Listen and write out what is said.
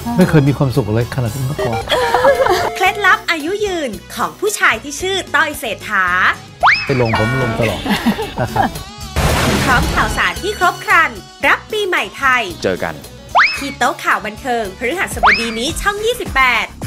ไม่เคยมีความสุขเลยขนาดนี้มาก่อนเคล็ดลับอายุยืนของผู้ชายที่ชื่อต้อยเศรษฐาไปลงผมลงตลอดนะครับพร้อมข่าวสารที่ครบครันรับปีใหม่ไทยเจอกันที่โต๊ะข่าวบันเทิงพฤหัสบดีนี้ช่อง 28